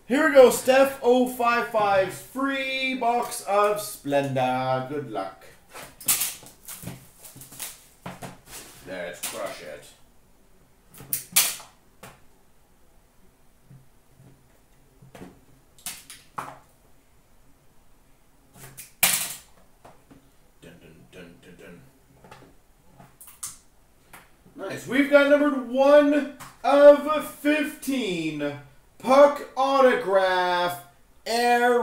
Here we go, Steph 055, free box of Splendor. Good luck. Let's crush it. Dun, dun, dun, dun, dun. Nice. We've got numbered 1 of 15. Puck autograph, Air